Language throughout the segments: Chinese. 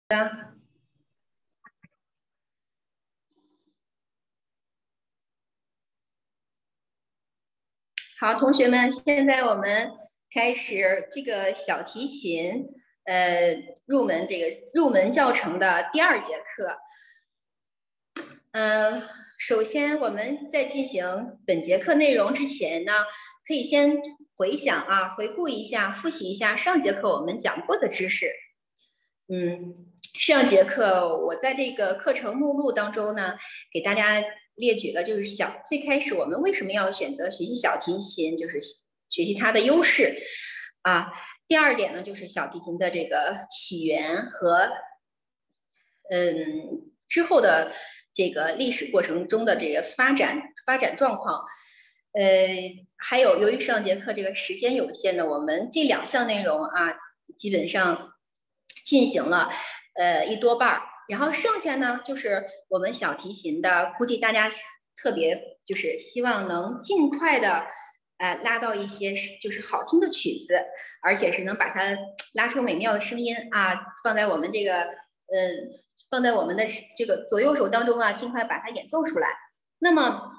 的，好，同学们，现在我们开始这个小提琴入门教程的第二节课。首先我们在进行本节课内容之前呢，可以先回顾一下，复习一下上节课我们讲过的知识。上节课我在这个课程目录当中呢，给大家列举了就是最开始我们为什么要选择学习小提琴，就是学习它的优势啊。第二点呢，就是小提琴的这个起源和之后的这个历史过程中的这个发展状况。还有由于上节课这个时间有限呢，我们这两项内容啊，基本上进行了一多半，然后剩下呢就是我们小提琴的，估计大家特别就是希望能尽快的拉到一些就是好听的曲子，而且是能把它拉出美妙的声音啊，放在我们这个放在我们的这个左右手当中啊，尽快把它演奏出来。那么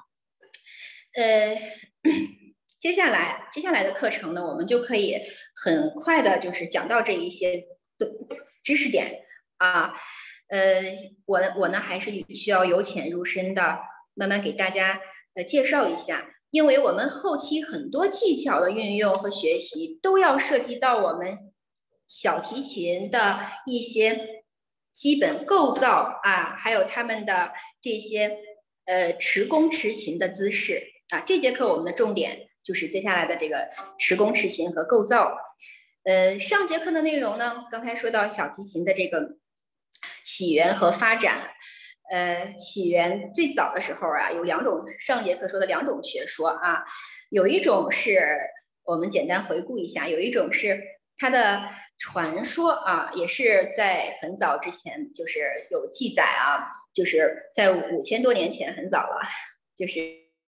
接下来的课程呢，我们就可以很快的，就是讲到这一些知识点啊。我呢还是需要由浅入深的，慢慢给大家介绍一下，因为我们后期很多技巧的运用和学习都要涉及到我们小提琴的一些基本构造啊，还有他们的这些持弓持琴的姿势啊。这节课我们的重点就是接下来的这个持弓持琴和构造。上节课的内容呢，刚才说到小提琴的这个起源和发展。起源最早的时候啊，有两种，上节课说的两种学说啊，有一种是我们简单回顾一下，有一种是它的传说啊，也是在很早之前就是有记载啊，就是在5000多年前，很早了，就是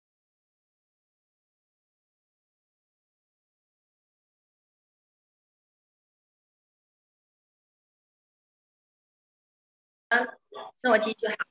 那我继续哈。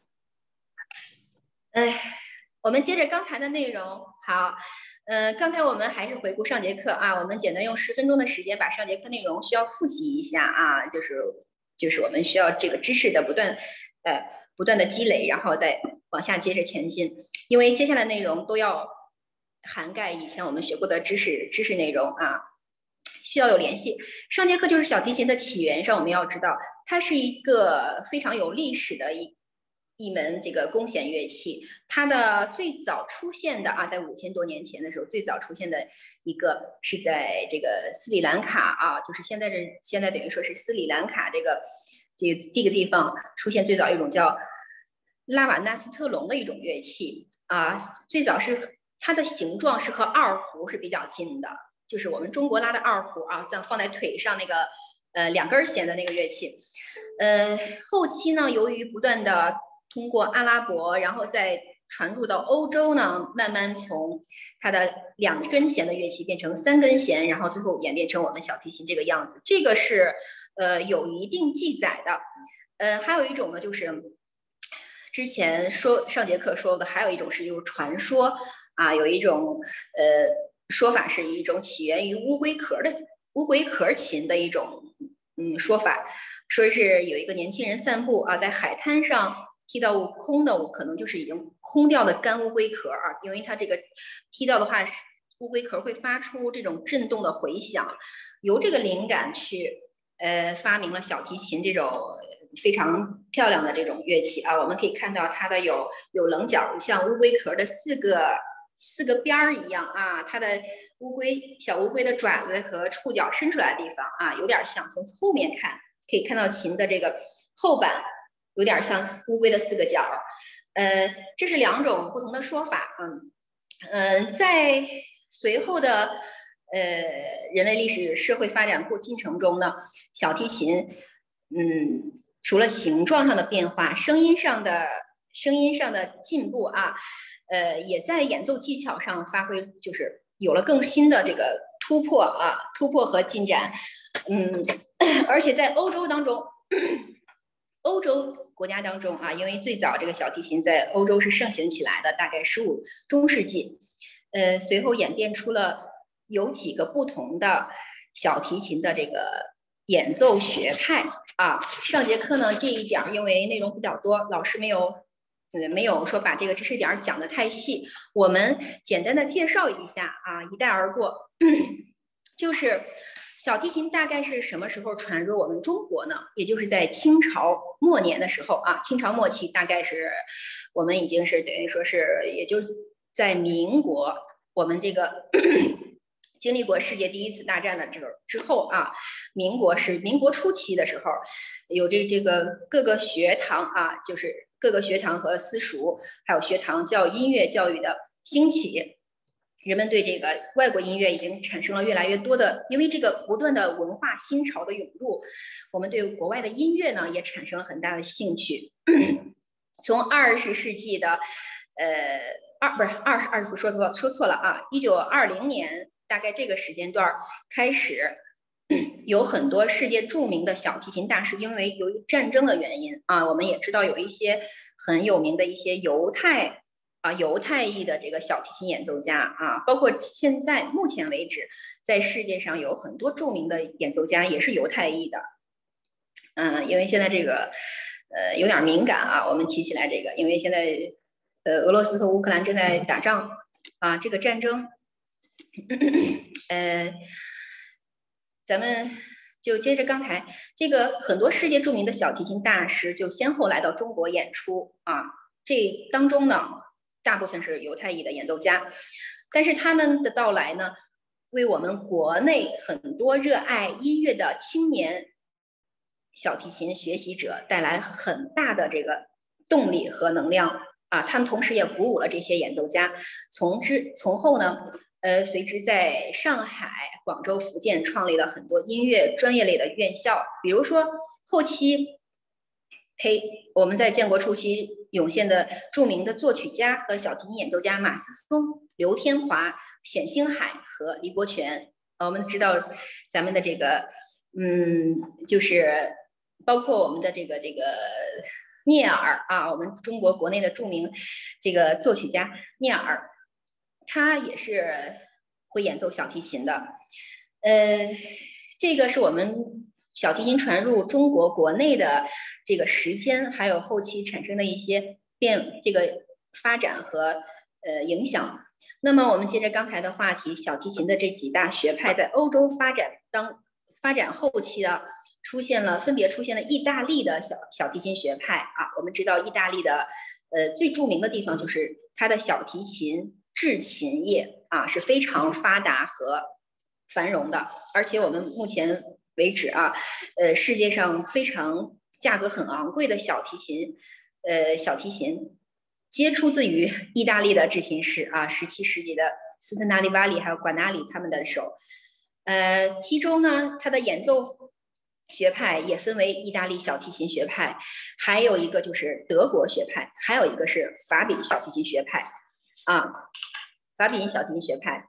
我们接着刚才的内容，好，刚才我们还是回顾上节课啊，我们简单用10分钟的时间把上节课内容需要复习一下啊，就是我们需要这个知识的不断的积累，然后再往下接着前进，因为接下来内容都要涵盖以前我们学过的知识内容啊，需要有联系。上节课就是小提琴的起源上，我们要知道它是一个非常有历史的一门这个弓弦乐器，它的最早出现的啊，在5000多年前的时候，最早出现的一个是在这个斯里兰卡啊，就是现在等于说是斯里兰卡这个地方出现最早一种叫拉瓦纳斯特隆的一种乐器啊，最早是它的形状是和二胡是比较近的，就是我们中国拉的二胡啊，这样放在腿上那个2根弦的那个乐器。后期呢，由于不断的通过阿拉伯，然后再传入到欧洲呢，慢慢从它的2根弦的乐器变成3根弦，然后最后演变成我们小提琴这个样子。这个是有一定记载的。还有一种呢，就是之前上节课说的，还有一种是有传说啊，有一种说法是一种起源于乌龟壳琴的一种说法，说是有一个年轻人散步啊，在海滩上踢到空的，可能就是已经空掉的干乌龟壳啊，因为它这个踢到的话，乌龟壳会发出这种震动的回响，由这个灵感去发明了小提琴这种非常漂亮的这种乐器啊。我们可以看到它的有棱角，像乌龟壳的四个边儿一样啊，它的小乌龟的爪子和触角伸出来的地方啊，有点像，从后面看可以看到琴的这个后板有点像乌龟的4个角。这是2种不同的说法。在随后的人类历史社会发展进程中呢，小提琴除了形状上的变化，声音上的进步啊，也在演奏技巧上发挥，就是有了更新的这个突破和进展。而且在欧洲当中， 洲国家当中啊，因为最早这个小提琴在欧洲是盛行起来的，大概15中世纪，随后演变出了有几个不同的小提琴的这个演奏学派啊。上节课呢这一点因为内容比较多，老师没有说把这个知识点讲得太细，我们简单的介绍一下啊，一带而过。就是小提琴大概是什么时候传入我们中国呢？也就是在清朝末年的时候啊，清朝末期，大概是我们已经是等于说是，也就是在民国，我们这个经历过世界第1次大战的之后啊，民国初期的时候，有这个各个学堂啊，就是各个学堂和私塾，还有学堂音乐教育的兴起。人们对这个外国音乐已经产生了越来越多的，因为这个不断的文化新潮的涌入，我们对国外的音乐呢也产生了很大的兴趣。从20世纪的说错了啊，1920年大概这个时间段开始，有很多世界著名的小提琴大师，因为由于战争的原因啊，我们也知道有一些很有名的一些犹太裔的这个小提琴演奏家啊，包括目前为止，在世界上有很多著名的演奏家也是犹太裔的。因为现在这个有点敏感啊，我们提起来这个，因为现在俄罗斯和乌克兰正在打仗啊，这个战争，咱们就接着刚才这个很多世界著名的小提琴大师就先后来到中国演出啊，这当中呢，大部分是犹太裔的演奏家，但是他们的到来呢，为我们国内很多热爱音乐的青年小提琴学习者带来很大的这个动力和能量啊！他们同时也鼓舞了这些演奏家，从后呢，随之在上海、广州、福建创立了很多音乐专业类的院校，比如说后期我们在建国初期涌现的著名的作曲家和小提琴演奏家马思聪、刘天华、冼星海和黎国权。我们知道咱们的这个，就是包括我们的这个聂耳啊，我们中国国内的著名这个作曲家聂耳，他也是会演奏小提琴的。这个是我们小提琴传入中国国内的这个时间，还有后期产生的一些这个发展和影响。那么我们接着刚才的话题，小提琴的这几大学派在欧洲发展后期的分别出现了意大利的小提琴学派啊。我们知道意大利的最著名的地方就是它的小提琴制琴业啊是非常发达和繁荣的，而且我们目前为止啊，世界上非常价格很昂贵的小提琴皆出自于意大利的制琴师啊，17世纪的斯特纳迪瓦里还有管纳里他们的手。其中呢，它的演奏学派也分为意大利小提琴学派，还有一个就是德国学派，还有一个是法比小提琴学派啊，法比小提琴学派。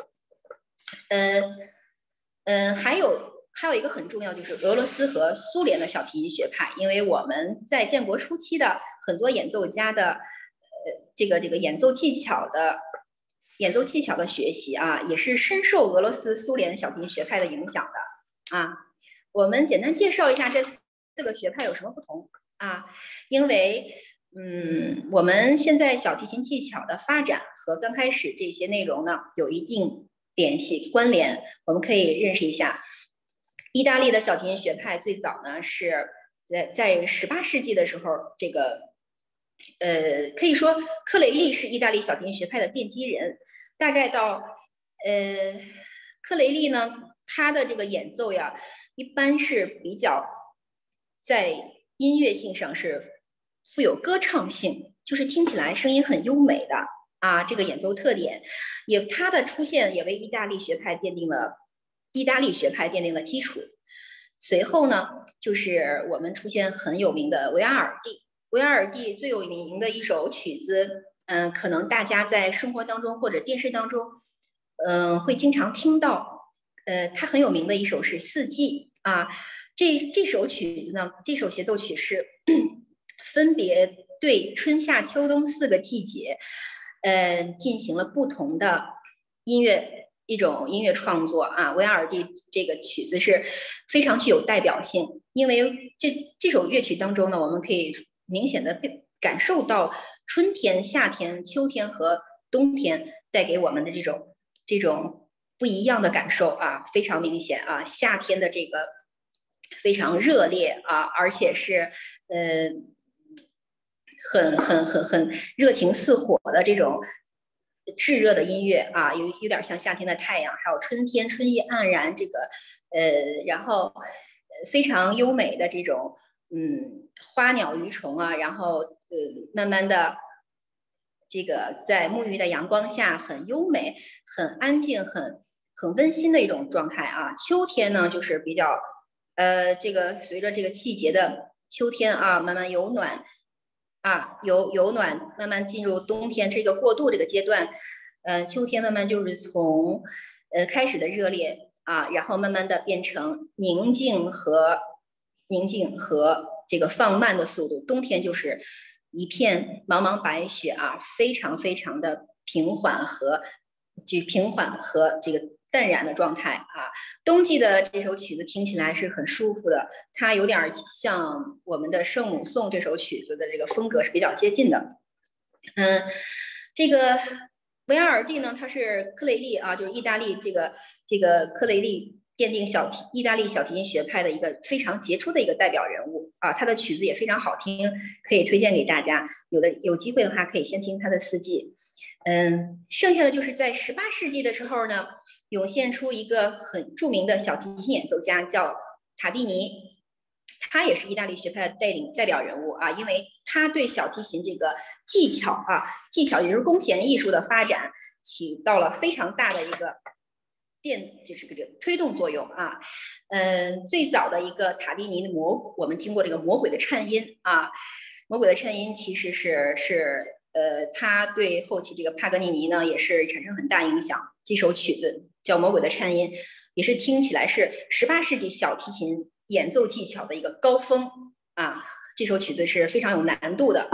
还有一个很重要，就是俄罗斯和苏联的小提琴学派，因为我们在建国初期的很多演奏家的这个演奏技巧的学习啊，也是深受俄罗斯、苏联小提琴学派的影响的啊。我们简单介绍一下这4个学派有什么不同啊？因为我们现在小提琴技巧的发展和刚开始这些内容呢有一定关联，我们可以认识一下。意大利的小提琴学派最早呢是在18世纪的时候，这个可以说克雷利是意大利小提琴学派的奠基人。大概到克雷利呢，他的这个演奏呀，一般是比较在音乐性上是富有歌唱性，就是听起来声音很优美的啊。这个演奏特点它的出现也为意大利学派奠定了基础。随后呢，就是我们出现很有名的维瓦尔第。维瓦尔第最有名的一首曲子，可能大家在生活当中或者电视当中，会经常听到。它很有名的一首是《四季》啊。 这首曲子呢，这首协奏曲是分别对春夏秋冬4个季节，进行了不同的一种音乐创作啊。维瓦尔第这个曲子是非常具有代表性，因为这首乐曲当中呢，我们可以明显的感受到春天、夏天、秋天和冬天带给我们的这种不一样的感受啊，非常明显啊。夏天的这个非常热烈啊，而且是很热情似火的这种炙热的音乐啊，有点像夏天的太阳，还有春天春意盎然这个然后非常优美的这种花鸟鱼虫啊，然后慢慢的这个在沐浴的阳光下很优美、很安静、很温馨的一种状态啊。秋天呢，就是比较这个随着这个季节的秋天啊，慢慢由暖啊由暖慢慢进入冬天，这个过渡这个阶段，秋天慢慢就是从开始的热烈啊，然后慢慢的变成宁静和这个放慢的速度，冬天就是一片茫茫白雪啊，非常非常的平缓和这个淡然的状态啊。冬季的这首曲子听起来是很舒服的，它有点像我们的圣母颂这首曲子的这个风格是比较接近的。这个维瓦尔第呢，他是克雷利啊，就是意大利这个克雷利奠定意大利小提琴学派的一个非常杰出的一个代表人物啊，他的曲子也非常好听，可以推荐给大家。有机会的话，可以先听他的4季。剩下的就是在18世纪的时候呢，涌现出一个很著名的小提琴演奏家，叫塔蒂尼。他也是意大利学派的代表人物啊，因为他对小提琴这个技巧也就是弓弦艺术的发展起到了非常大的一个就是这个推动作用啊。最早的一个塔蒂尼的我们听过这个魔鬼的颤音啊，魔鬼的颤音其实是他对后期这个帕格尼尼呢也是产生很大影响。这首曲子叫《魔鬼的颤音》，也是听起来是18世纪小提琴演奏技巧的一个高峰啊。这首曲子是非常有难度的。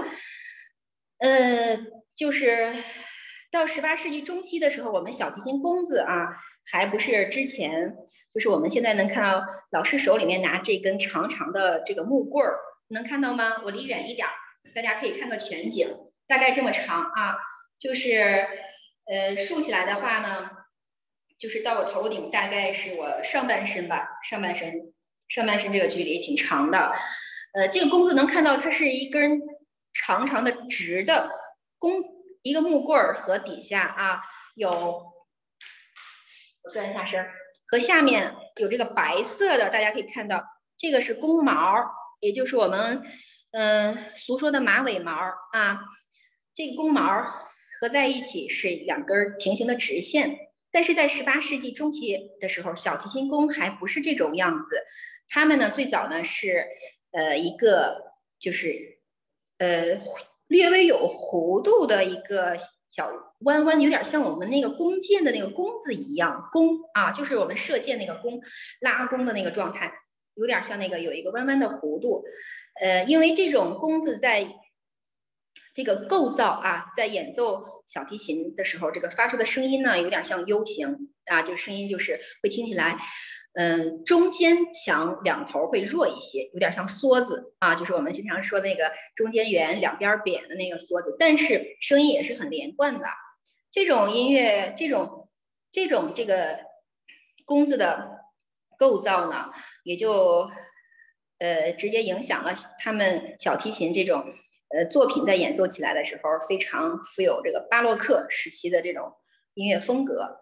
就是到18世纪中期的时候，我们小提琴弓子啊，还不是之前就是我们现在能看到老师手里面拿这根长长的这个木棍儿，能看到吗？我离远一点，大家可以看个全景，大概这么长啊，就是竖起来的话呢，就是到我头顶大概是我上半身吧，上半身这个距离挺长的。这个弓子能看到它是一根长长的直的一个木棍儿和底下啊有，我转一下身，和下面有这个白色的，大家可以看到这个是弓毛，也就是我们俗说的马尾毛啊。这个弓毛合在一起是2根平行的直线。但是在18世纪中期的时候，小提琴弓还不是这种样子。他们呢最早呢是一个就是略微有弧度的一个小弯弯，有点像我们那个弓箭的那个弓字一样，弓啊，就是我们射箭那个弓，拉弓的那个状态，有点像那个有一个弯弯的弧度。因为这种弓字在这个构造啊，在演奏小提琴的时候，这个发出的声音呢，有点像 U 型啊，这个声音就是会听起来，中间强两头会弱一些，有点像梭子啊，就是我们经常说那个中间圆两边扁的那个梭子，但是声音也是很连贯的。这种音乐，这个弓子的构造呢，也就直接影响了他们小提琴这种作品在演奏起来的时候非常富有这个巴洛克时期的这种音乐风格。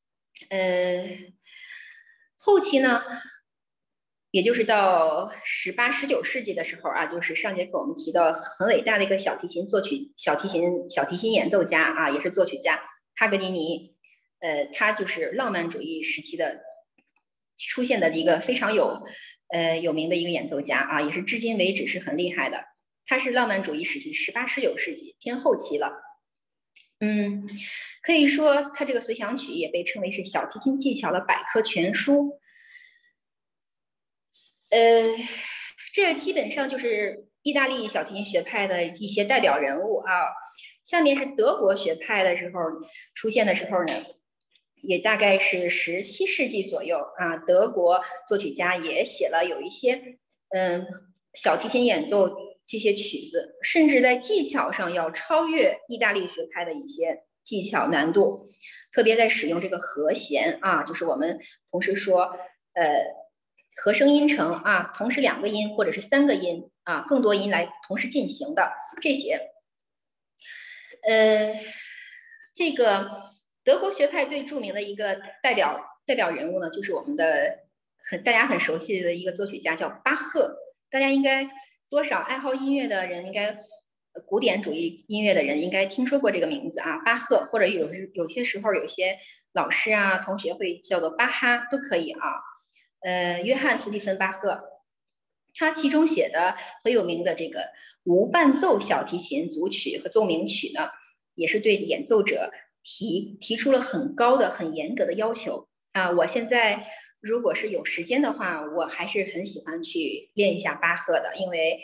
后期呢，也就是到18、19世纪的时候啊，就是上节课我们提到很伟大的一个小提琴演奏家啊，也是作曲家帕格尼尼。他就是浪漫主义时期的出现的一个非常有名的一个演奏家啊，也是至今为止是很厉害的。他是浪漫主义时期18、19世纪偏后期了。可以说他这个随想曲也被称为是小提琴技巧的百科全书。 这基本上就是意大利小提琴学派的一些代表人物啊。下面是德国学派的时候出现的时候呢，也大概是17世纪左右啊。德国作曲家也写了有一些小提琴演奏这些曲子，甚至在技巧上要超越意大利学派的一些技巧难度，特别在使用这个和弦啊，就是我们同时说和声音程啊，同时2个音或者是3个音啊，更多音来同时进行的这些。这个德国学派最著名的一个代表人物呢，就是我们的大家很熟悉的一个作曲家叫巴赫。大家应该多少爱好音乐的人，应该古典主义音乐的人应该听说过这个名字啊，巴赫，或者有些时候有些老师啊同学会叫做巴哈都可以啊。约翰·斯蒂芬·巴赫，他其中写的很有名的这个无伴奏小提琴组曲和奏鸣曲呢，也是对演奏者提出了很高的、很严格的要求啊。我现在如果是有时间的话，我还是很喜欢去练一下巴赫的，因为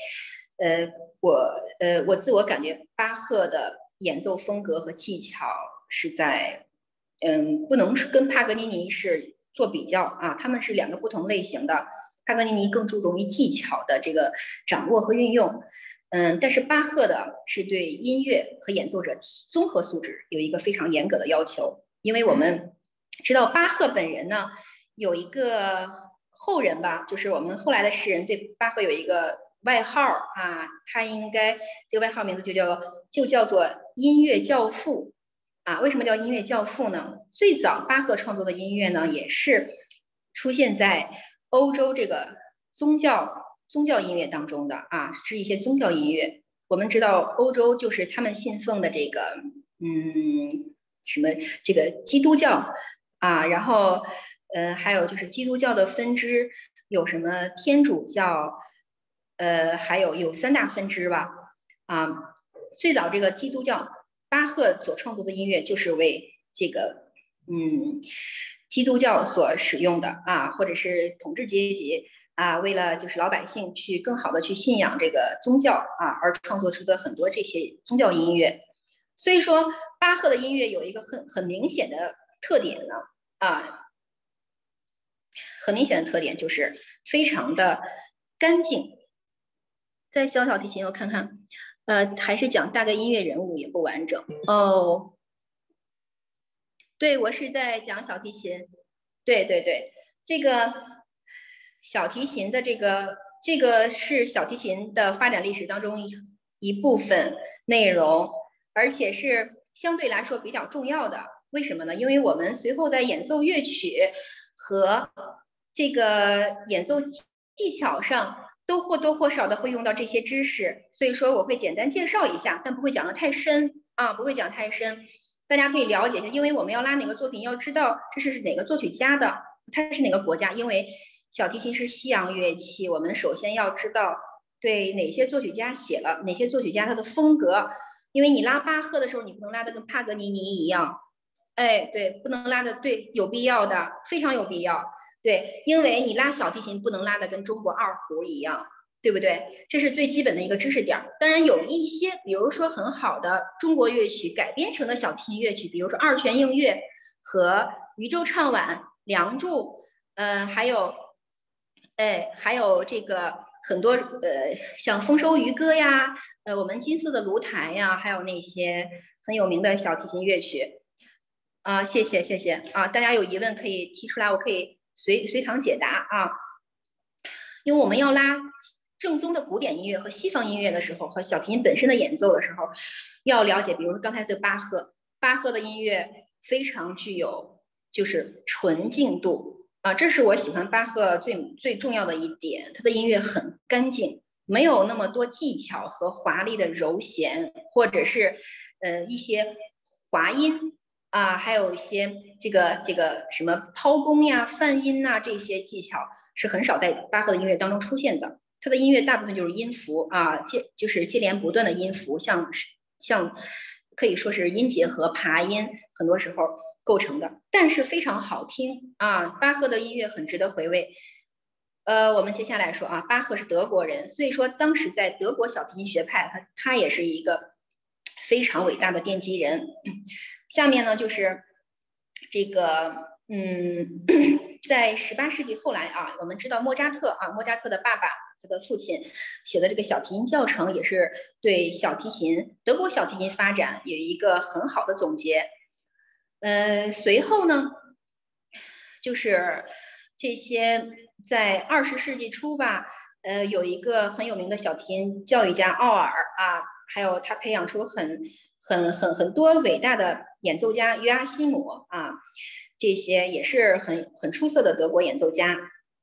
我自我感觉巴赫的演奏风格和技巧是在不能跟帕格尼尼是做比较啊，他们是2个不同类型的。帕格尼尼更注重于技巧的这个掌握和运用，但是巴赫的是对音乐和演奏者综合素质有一个非常严格的要求。因为我们知道巴赫本人呢有一个后人吧，就是我们后来的诗人对巴赫有一个外号啊，他应该这个外号名字就叫做音乐教父啊。为什么叫音乐教父呢？最早巴赫创作的音乐呢，也是出现在欧洲这个宗教音乐当中的啊，是一些宗教音乐。我们知道欧洲就是他们信奉的这个什么这个基督教啊，然后还有就是基督教的分支有什么天主教，还有3大分支吧啊。最早这个基督教巴赫所创作的音乐就是为这个基督教所使用的啊，或者是统治阶级啊，为了就是老百姓去更好的去信仰这个宗教啊，而创作出的很多这些宗教音乐。所以说，巴赫的音乐有一个很明显的特点呢啊，很明显的特点就是非常的干净。在小提琴，我看看，还是讲大概音乐人物也不完整哦。对，我是在讲小提琴。对对对，这个小提琴的这个是小提琴的发展历史当中一部分内容，而且是相对来说比较重要的。为什么呢？因为我们随后在演奏乐曲和这个演奏技巧上都或多或少的会用到这些知识，所以说我会简单介绍一下，但不会讲得太深啊，不会讲太深。大家可以了解一下，因为我们要拉哪个作品，要知道这是哪个作曲家的，它是哪个国家。因为小提琴是西洋乐器，我们首先要知道对哪些作曲家写了，哪些作曲家他的风格。因为你拉巴赫的时候，你不能拉的跟帕格尼尼一样，哎，对，不能拉的对，有必要的，非常有必要。对，因为你拉小提琴不能拉的跟中国二胡一样。对不对？这是最基本的一个知识点。当然有一些，比如说很好的中国乐曲改编成的小提琴乐曲，比如说二泉映月和渔舟唱晚、梁祝，还有这个很多像丰收渔歌呀，我们金色的炉台呀，还有那些很有名的小提琴乐曲。啊，谢谢谢谢啊！大家有疑问可以提出来，我可以随堂解答啊。因为我们要拉正宗的古典音乐和西方音乐的时候，和小提琴本身的演奏的时候，要了解，比如说刚才的巴赫的音乐非常具有就是纯净度啊，这是我喜欢巴赫最重要的一点，他的音乐很干净，没有那么多技巧和华丽的柔弦，或者是一些滑音啊，还有一些这个什么抛弓呀、泛音呐这些技巧是很少在巴赫的音乐当中出现的。他的音乐大部分就是音符啊，就是接连不断的音符，像可以说是音节和爬音，很多时候构成的，但是非常好听啊。巴赫的音乐很值得回味。 我们接下来说啊，巴赫是德国人，所以说当时在德国小提琴学派，他也是一个非常伟大的奠基人。下面呢就是这个，在18世纪后来啊，我们知道莫扎特啊，莫扎特的爸爸，他的父亲写的这个小提琴教程，也是对德国小提琴发展有一个很好的总结。随后呢，就是这些在20世纪初吧，有一个很有名的小提琴教育家奥尔啊，还有他培养出很多伟大的演奏家，约阿希姆啊，这些也是很出色的德国演奏家。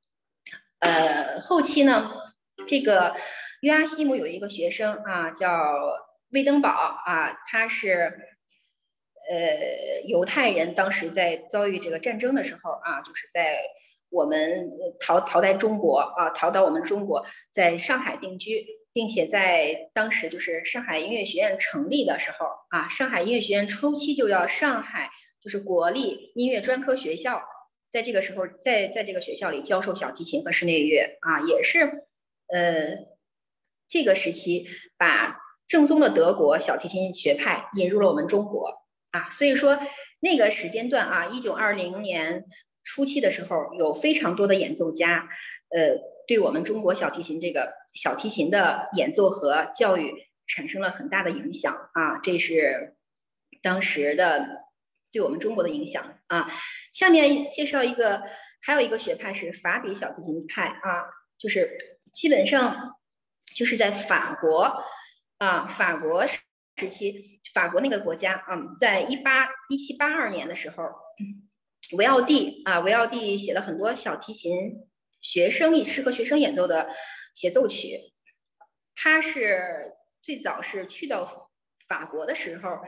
后期呢，这个约阿希姆有一个学生啊，叫魏登堡啊，他是犹太人，当时在遭遇这个战争的时候啊，就是在我们逃在中国啊，逃到我们中国，在上海定居，并且在当时就是上海音乐学院成立的时候啊，上海音乐学院初期就叫上海就是国立音乐专科学校，在这个时候在这个学校里教授小提琴和室内乐啊，也是这个时期把正宗的德国小提琴学派引入了我们中国啊，所以说那个时间段啊，1920年初期的时候，有非常多的演奏家，对我们中国小提琴的演奏和教育产生了很大的影响啊，这是当时的对我们中国的影响啊。下面介绍还有一个学派是法比小提琴派啊，就是基本上就是在法国啊，法国时期，法国那个国家啊，在1782年的时候，维奥蒂写了很多小提琴适合学生演奏的协奏曲。他是最早是去到法国的时候，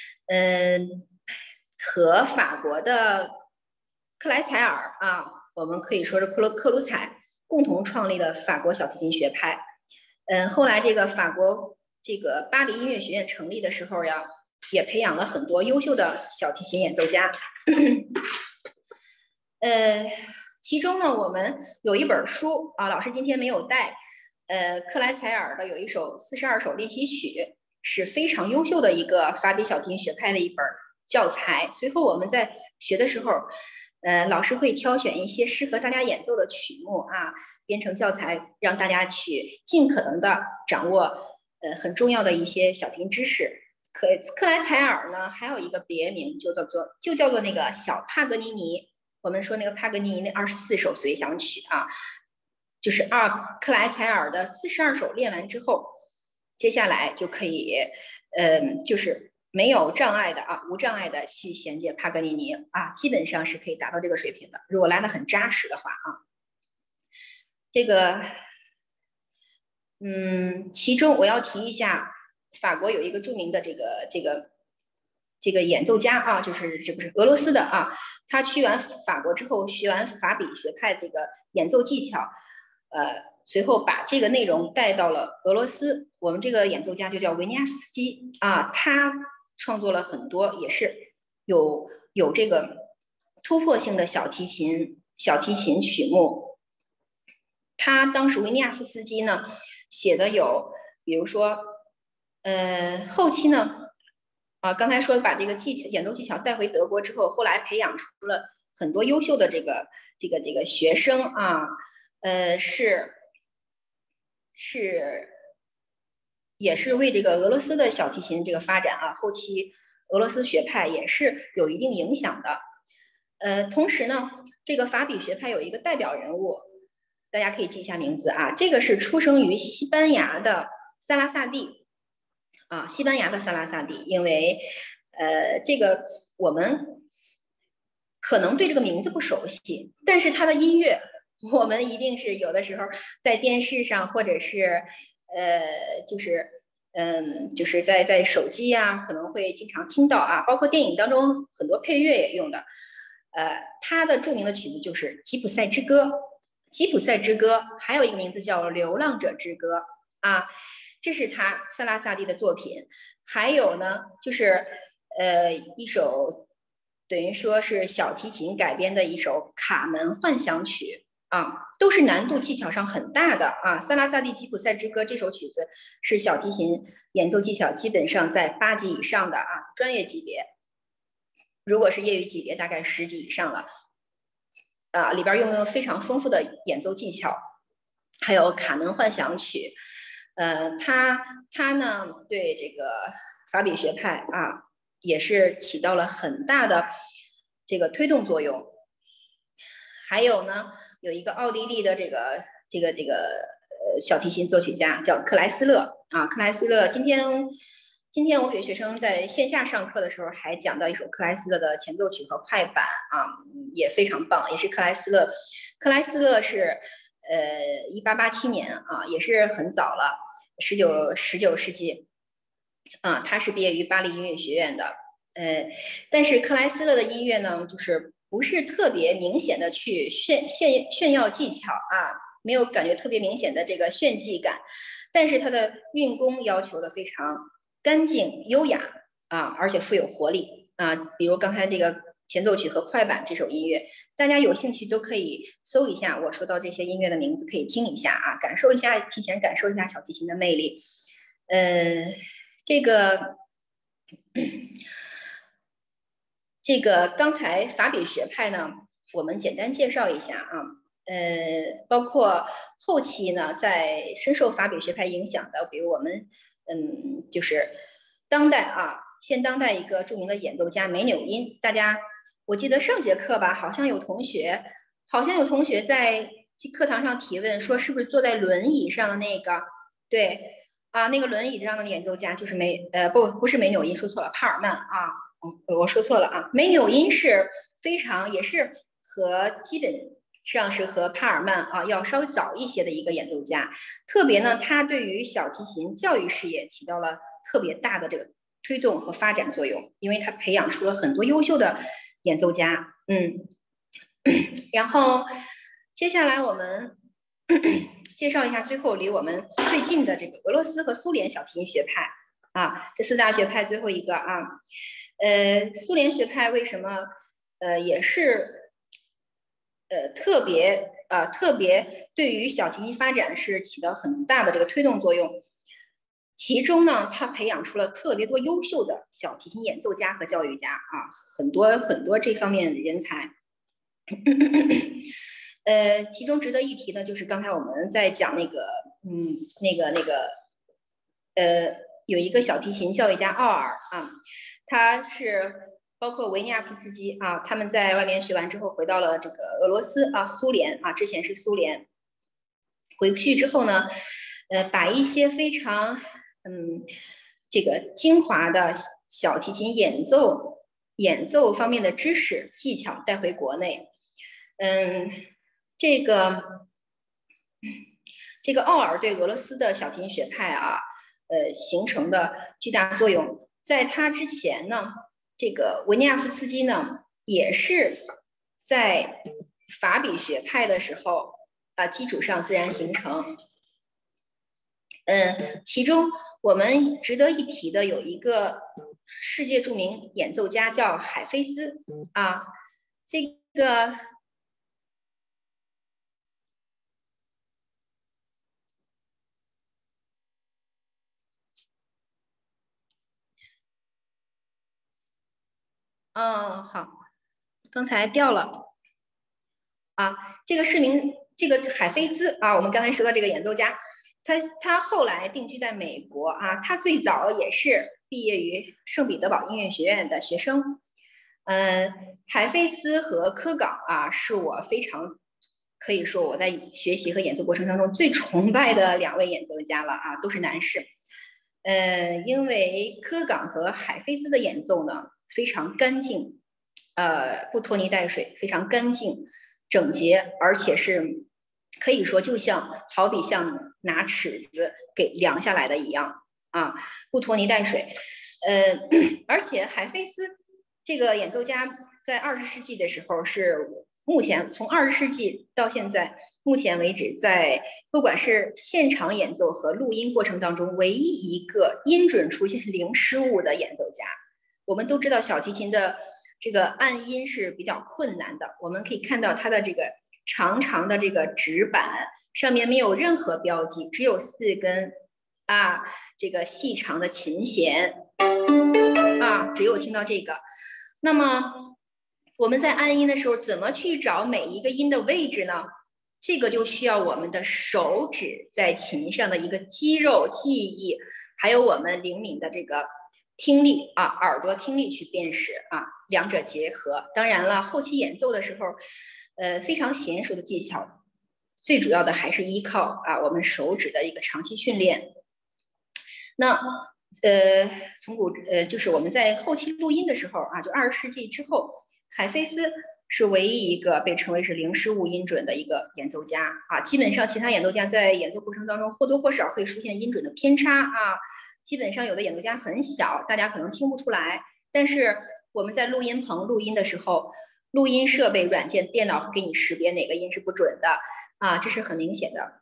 和法国的克莱采尔啊，我们可以说是克鲁采共同创立了法国小提琴学派。后来这个法国这个巴黎音乐学院成立的时候呀，也培养了很多优秀的小提琴演奏家。其中呢，我们有一本书啊，老师今天没有带。克莱采尔的有一首42首练习曲，是非常优秀的一个法比小提琴学派的一本教材。随后我们在学的时候，老师会挑选一些适合大家演奏的曲目啊，编成教材，让大家去尽可能的掌握很重要的一些小提琴知识。克莱采尔呢，还有一个别名就叫做那个小帕格尼尼。我们说那个帕格尼尼那24首随想曲啊，就是克莱采尔的42首练完之后，接下来就可以，就是没有障碍的啊，无障碍的去衔接帕格尼尼啊，基本上是可以达到这个水平的。如果拉得很扎实的话啊，这个，其中我要提一下，法国有一个著名的这个演奏家啊，就是这不是俄罗斯的啊，他去完法国之后，学完法比学派这个演奏技巧。随后把这个内容带到了俄罗斯，我们这个演奏家就叫维尼亚夫斯基啊，他创作了很多也是有这个突破性的小提琴曲目。他当时维尼亚夫斯基呢写的有，比如说，后期呢，刚才说把这个演奏技巧带回德国之后，后来培养出了很多优秀的这个学生啊。也是为这个俄罗斯的小提琴这个发展啊，后期俄罗斯学派也是有一定影响的。同时呢，这个法比学派有一个代表人物，大家可以记一下名字啊，这个是出生于西班牙的萨拉萨蒂啊，西班牙的萨拉萨蒂，因为这个我们可能对这个名字不熟悉，但是他的音乐。我们一定是有的时候在电视上，或者是就是在手机啊，可能会经常听到啊，包括电影当中很多配乐也用的。他的著名的曲子就是《吉普赛之歌》，吉普赛之歌还有一个名字叫《流浪者之歌》啊，这是他萨拉萨蒂的作品。还有呢，就是一首等于说是小提琴改编的一首《卡门幻想曲》。 啊，都是难度技巧上很大的啊。萨拉萨蒂吉普赛之歌这首曲子是小提琴演奏技巧基本上在8级以上的啊，专业级别。如果是业余级别，大概10级以上了。啊，里边用了非常丰富的演奏技巧，还有卡门幻想曲。它呢对这个法比学派啊也是起到了很大的这个推动作用。还有呢，有一个奥地利的这个小提琴作曲家叫克莱斯勒啊，克莱斯勒今天我给学生在线下上课的时候还讲到一首克莱斯勒的前奏曲和快板啊，也非常棒，也是克莱斯勒。克莱斯勒是1887年啊，也是很早了，19世纪啊，他是毕业于巴黎音乐学院的。但是克莱斯勒的音乐呢，就是不是特别明显的去炫耀技巧啊，没有感觉特别明显的这个炫技感，但是它的运弓要求的非常干净优雅啊，而且富有活力啊。比如刚才这个前奏曲和快板这首音乐，大家有兴趣都可以搜一下我说到这些音乐的名字，可以听一下啊，感受一下，提前感受一下小提琴的魅力。这个刚才法比学派呢，我们简单介绍一下啊。包括后期呢，在深受法比学派影响的，比如我们就是现当代一个著名的演奏家梅纽因，我记得上节课吧，好像有同学在课堂上提问说，是不是坐在轮椅上的那个？对啊，那个轮椅上的演奏家就是不是梅纽因，说错了，帕尔曼啊。我说错了啊，梅纽因也是基本上是和帕尔曼啊要稍微早一些的一个演奏家，特别呢，他对于小提琴教育事业起到了特别大的这个推动和发展作用，因为他培养出了很多优秀的演奏家。然后接下来我们介绍一下最后离我们最近的这个俄罗斯和苏联小提琴学派啊，这4大学派最后一个啊。苏联学派为什么也是特别对于小提琴发展是起到很大的这个推动作用。其中呢，他培养出了特别多优秀的小提琴演奏家和教育家啊，很多这方面的人才。其中值得一提的就是刚才我们在讲有一个小提琴教育家奥尔啊，他是包括维尼亚夫斯基啊，他们在外面学完之后回到了这个俄罗斯啊，苏联啊，之前是苏联。回去之后呢，把一些非常这个精华的小提琴演奏方面的知识技巧带回国内。这个奥尔对俄罗斯的小提琴学派啊，形成的巨大作用，在他之前呢，这个维尼亚夫斯基呢，也是在法比学派的时候啊基础上自然形成。其中我们值得一提的有一个世界著名演奏家叫海菲斯啊，这个好，刚才掉了啊，这个海菲斯啊，我们刚才说的这个演奏家，他后来定居在美国啊，他最早也是毕业于圣彼得堡音乐学院的学生。海菲斯和科岗啊，是我可以说我在学习和演奏过程当中最崇拜的2位演奏家了啊，都是男士。因为科岗和海菲斯的演奏呢非常干净，不拖泥带水，非常干净整洁，而且是可以说好比像拿尺子给量下来的一样啊，不拖泥带水。而且海菲斯这个演奏家在20世纪的时候是目前从20世纪到现在目前为止，在不管是现场演奏和录音过程当中，唯一一个音准出现零失误的演奏家。我们都知道小提琴的这个按音是比较困难的，我们可以看到它的这个长长的这个纸板，上面没有任何标记，只有4根啊这个细长的琴弦啊，只有听到这个。那么我们在按音的时候，怎么去找每一个音的位置呢？这个就需要我们的手指在琴上的一个肌肉记忆，还有我们灵敏的这个听力啊，耳朵听力去辨识啊，两者结合。当然了，后期演奏的时候，非常娴熟的技巧，最主要的还是依靠啊我们手指的一个长期训练。那就是我们在后期录音的时候啊，就20世纪之后，海菲斯是唯一一个被称为是零失误音准的一个演奏家啊。基本上其他演奏家在演奏过程当中或多或少会出现音准的偏差啊。基本上有的演奏家很小，大家可能听不出来，但是我们在录音棚录音的时候，录音设备软件电脑会给你识别哪个音是不准的啊，这是很明显的。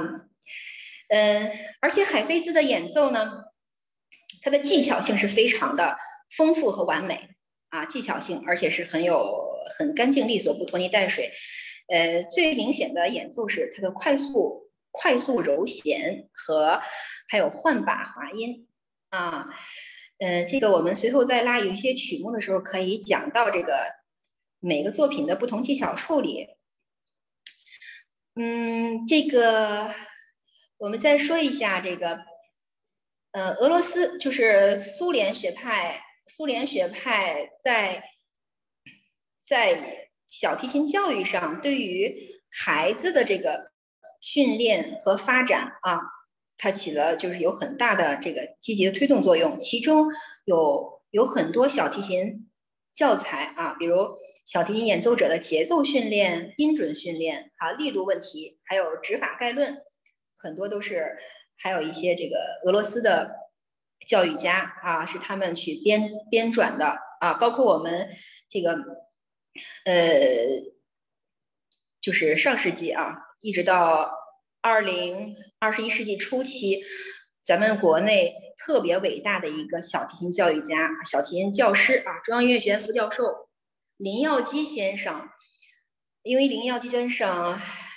而且海菲斯的演奏呢，它的技巧性是非常的丰富和完美啊，技巧性，而且是很干净利索，不拖泥带水。最明显的演奏是它的快速揉弦和还有换把滑音啊。这个我们随后在拉有一些曲目的时候可以讲到这个每个作品的不同技巧处理。这个我们再说一下这个，俄罗斯就是苏联学派在小提琴教育上对于孩子的这个训练和发展啊，它起了就是有很大的这个积极的推动作用。其中有很多小提琴教材啊，比如小提琴演奏者的节奏训练、音准训练啊、力度问题，还有指法概论，很多都是还有一些这个俄罗斯的教育家啊，是他们去编转的啊，包括我们这个就是上世纪啊，一直到21世纪初期，咱们国内特别伟大的一个小提琴教育家、小提琴教师啊，中央音乐学院副教授林耀基先生。因为林耀基先生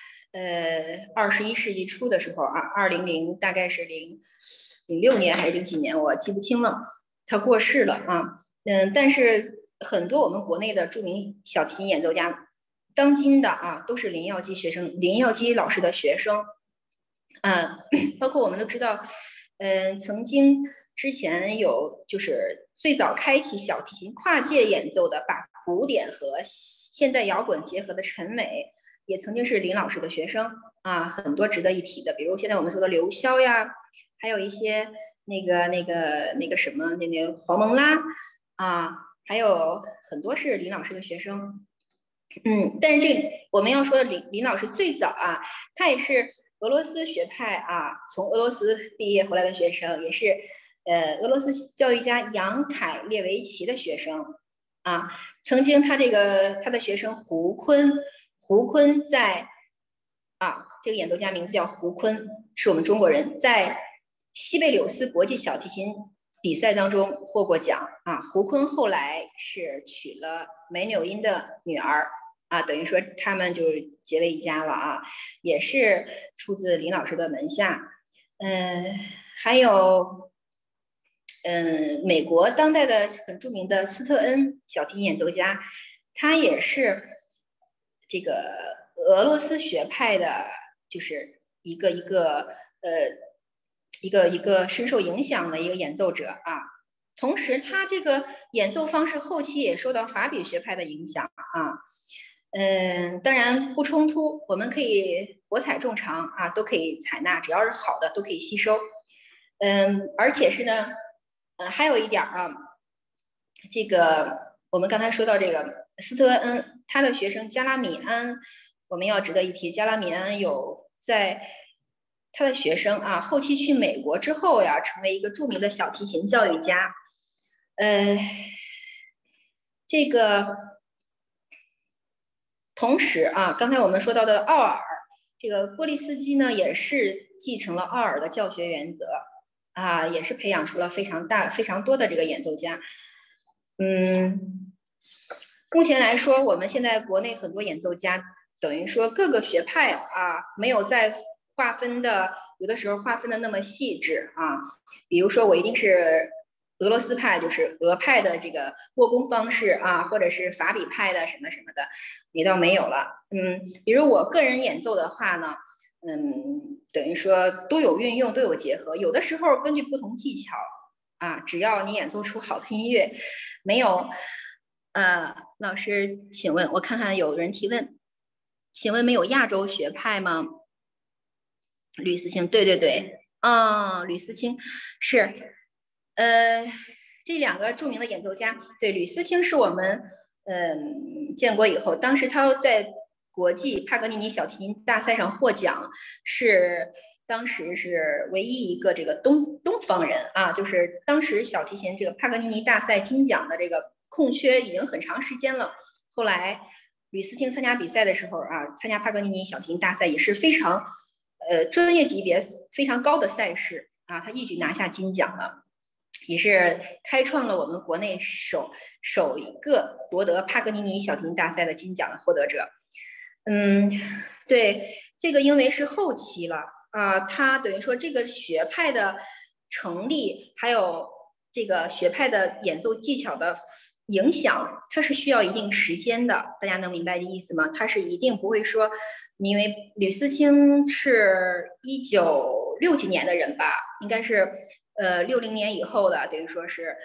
21世纪初的时候啊，200大概是06年还是零几年，我记不清了，他过世了啊。但是很多我们国内的著名小提琴演奏家，当今的啊都是林耀基老师的学生。包括我们都知道，曾经之前有就是最早开启小提琴跨界演奏的，把古典和现代摇滚结合的陈美，也曾经是林老师的学生啊，很多值得一提的，比如现在我们说的刘潇呀，还有一些那个什么那个黄蒙拉啊，还有很多是林老师的学生。但是我们要说的林老师最早啊，他也是俄罗斯学派啊，从俄罗斯毕业回来的学生，也是俄罗斯教育家杨凯列维奇的学生啊。曾经他的学生胡坤在这个演奏家名字叫胡坤，是我们中国人，在西贝柳斯国际小提琴比赛当中获过奖啊。胡坤后来是娶了梅纽因的女儿啊，等于说他们就结为一家了啊，也是出自林老师的门下。还有美国当代的很著名的斯特恩小提琴演奏家，他也是这个俄罗斯学派的，就是一个深受影响的一个演奏者啊。同时，他这个演奏方式后期也受到法比学派的影响啊。当然不冲突，我们可以博采众长啊，都可以采纳，只要是好的都可以吸收。而且是呢，还有一点啊，这个我们刚才说到这个斯特恩，他的学生加拉米安，我们要值得一提，加拉米安有在他的学生啊，后期去美国之后呀，成为一个著名的小提琴教育家。这个同时啊，刚才我们说到的奥尔，这个波利斯基呢，也是继承了奥尔的教学原则啊，也是培养出了非常多的这个演奏家。目前来说，我们现在国内很多演奏家等于说各个学派啊没有在划分的，有的时候划分的那么细致啊。比如说我一定是俄罗斯派，就是俄派的这个握弓方式啊，或者是法比派的什么什么的，也倒没有了。比如我个人演奏的话呢，等于说都有运用，都有结合。有的时候根据不同技巧啊，只要你演奏出好的音乐，没有。老师，请问，我看看有人提问，请问没有亚洲学派吗？吕思清，对对对，吕思清是，这两个著名的演奏家，对，吕思清是我们建国以后，当时他在国际帕格尼尼小提琴大赛上获奖，是当时是唯一一个这个东方人啊，就是当时小提琴这个帕格尼尼大赛金奖的这个空缺已经很长时间了，后来吕思清参加比赛的时候啊，参加帕格尼尼小提琴大赛也是非常专业级别非常高的赛事啊，他一举拿下金奖了。也是开创了我们国内首一个夺得帕格尼尼小提琴大赛的金奖的获得者。对，这个因为是后期了啊，它等于说这个学派的成立，还有这个学派的演奏技巧的影响，它是需要一定时间的。大家能明白这意思吗？它是一定不会说，因为吕思清是1960几年的人吧，应该是60年以后的，等于说是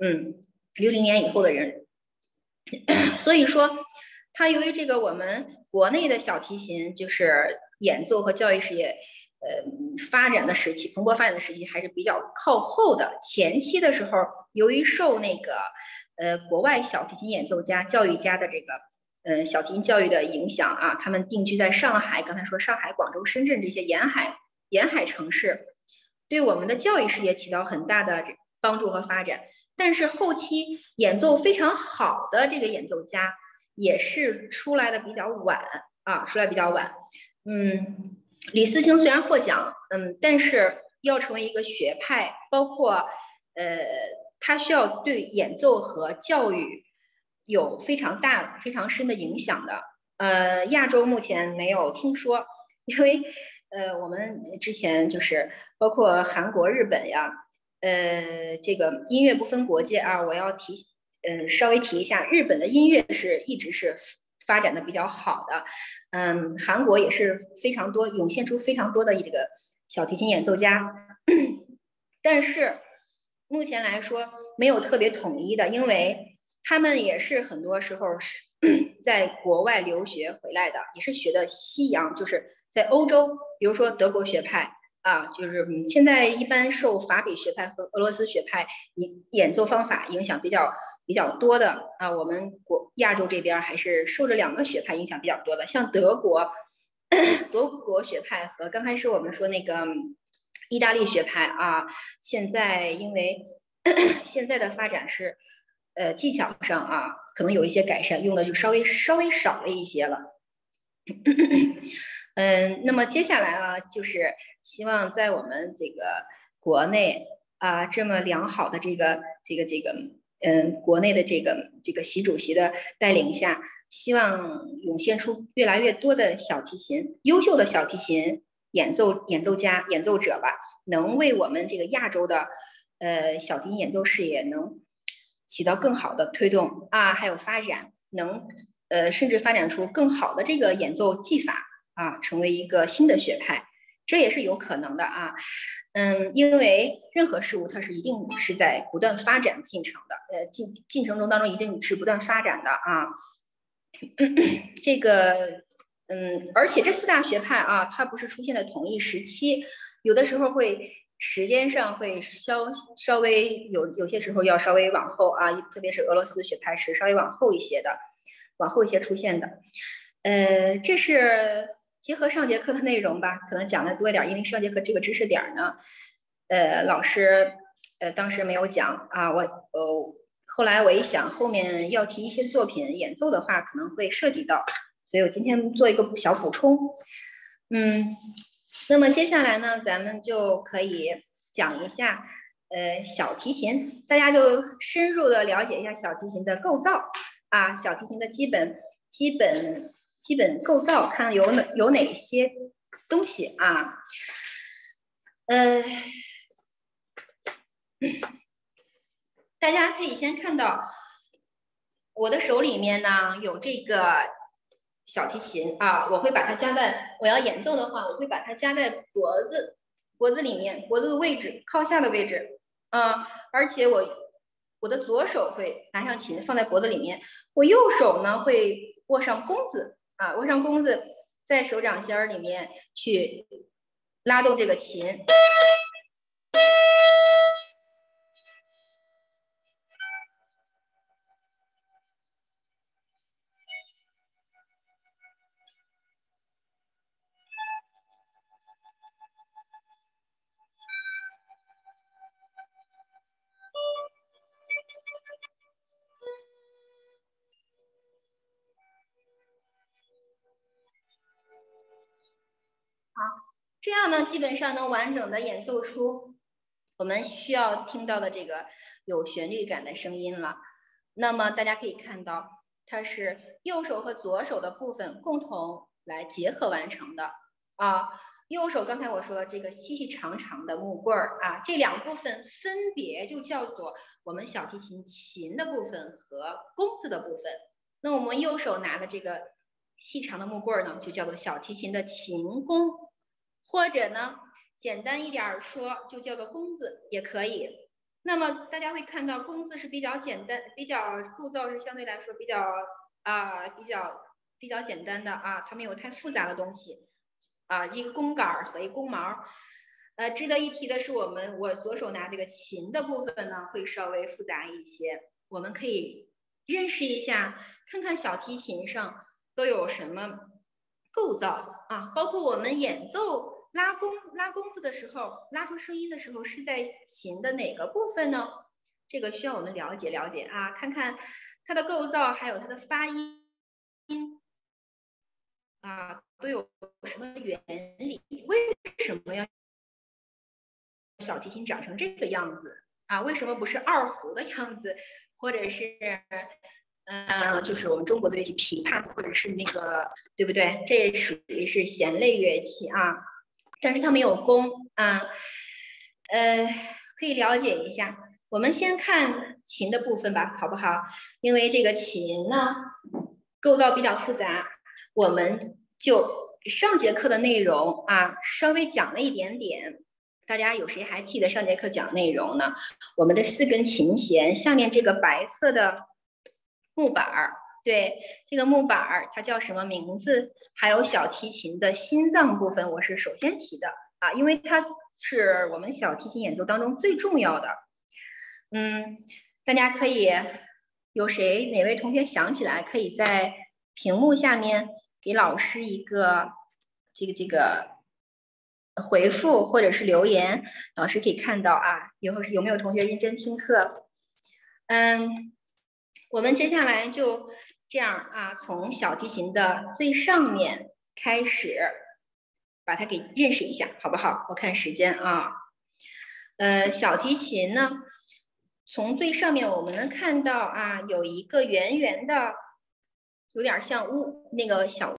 60年以后的人，所以说。它由于这个我们国内的小提琴就是演奏和教育事业，发展的时期，蓬勃发展的时期还是比较靠后的。前期的时候，由于受那个国外小提琴演奏家、教育家的这个小提琴教育的影响啊，他们定居在上海，刚才说上海、广州、深圳这些沿海城市，对我们的教育事业起到很大的帮助和发展。但是后期演奏非常好的这个演奏家。也是出来的比较晚啊，出来比较晚。李思清虽然获奖，但是要成为一个学派，包括他需要对演奏和教育有非常大、非常深的影响的。亚洲目前没有听说，因为我们之前就是包括韩国、日本呀，这个音乐不分国界啊，我要稍微提一下，日本的音乐一直是发展的比较好的，韩国也是非常多，涌现出非常多的这个小提琴演奏家，但是目前来说没有特别统一的，因为他们也是很多时候是在国外留学回来的，也是学的西洋，就是在欧洲，比如说德国学派。啊，就是现在一般受法比学派和俄罗斯学派演奏方法影响比较多的啊，我们亚洲这边还是受这两个学派影响比较多的，像德国学派和刚开始我们说那个意大利学派啊，现在因为现在的发展是技巧上啊可能有一些改善，用的就稍微少了一些了。那么接下来呢，就是希望在我们这个国内啊，这么良好的国内的这个习主席的带领下，希望涌现出越来越多的小提琴，优秀的小提琴演奏家、演奏者吧，能为我们这个亚洲的小提琴演奏事业能起到更好的推动啊，还有发展，甚至发展出更好的这个演奏技法。啊，成为一个新的学派，这也是有可能的啊。因为任何事物它是一定是在不断发展进程的，进程中当中一定是不断发展的啊。这个，而且这四大学派啊，它不是出现在同一时期，有的时候会时间上会稍微有些时候要稍微往后啊，特别是俄罗斯学派是稍微往后一些出现的。这是。结合上节课的内容吧，可能讲的多一点，因为上节课这个知识点呢，老师当时没有讲啊，后来我一想，后面要提一些作品演奏的话，可能会涉及到，所以我今天做一个小补充。那么接下来呢，咱们就可以讲一下小提琴，大家就深入的了解一下小提琴的构造啊，小提琴的基基本构造，看有哪些东西啊？大家可以先看到我的手里面呢有这个小提琴啊，我会把它夹在，我要演奏的话，我会把它夹在脖子里面，脖子的位置靠下的位置啊，而且我的左手会拿上琴放在脖子里面，我右手呢会握上弓子啊，握上弓子，在手掌心里面去拉动这个琴。这样呢，基本上能完整的演奏出我们需要听到的这个有旋律感的声音了。那么大家可以看到，它是右手和左手的部分共同来结合完成的啊。右手刚才我说的这个细细长长的木棍儿啊，这两部分分别就叫做我们小提琴琴的部分和弓子的部分。那我们右手拿的这个细长的木棍儿呢，就叫做小提琴的琴弓。或者呢，简单一点说，就叫做弓子也可以。那么大家会看到，弓子是比较简单，比较构造是相对来说比较简单的啊，它没有太复杂的东西啊，一个弓杆和一弓毛。值得一提的是，我左手拿这个琴的部分呢，会稍微复杂一些。我们可以认识一下，看看小提琴上都有什么构造啊，包括我们演奏。拉弓子的时候，拉出声音的时候是在琴的哪个部分呢？这个需要我们了解啊，看看它的构造，还有它的发音啊，都有什么原理？为什么要小提琴长成这个样子啊？为什么不是二胡的样子，或者是就是我们中国的乐器琵琶，或者是那个，对不对？这也属于是弦类乐器啊。但是它没有弓啊，可以了解一下。我们先看琴的部分吧，好不好？因为这个琴呢，构造比较复杂，我们就上节课的内容啊，稍微讲了一点点。大家有谁还记得上节课讲内容呢？我们的4根琴弦下面这个白色的木板儿。对，这个木板儿它叫什么名字？还有小提琴的心脏部分，我是首先提的啊，因为它是我们小提琴演奏当中最重要的。大家可以哪位同学想起来，可以在屏幕下面给老师一个这个回复或者是留言，老师可以看到啊。以后是有没有同学认真听课？我们接下来就这样啊，从小提琴的最上面开始，把它给认识一下，好不好？我看时间啊。小提琴呢，从最上面我们能看到啊，有一个圆圆的，有点像那个小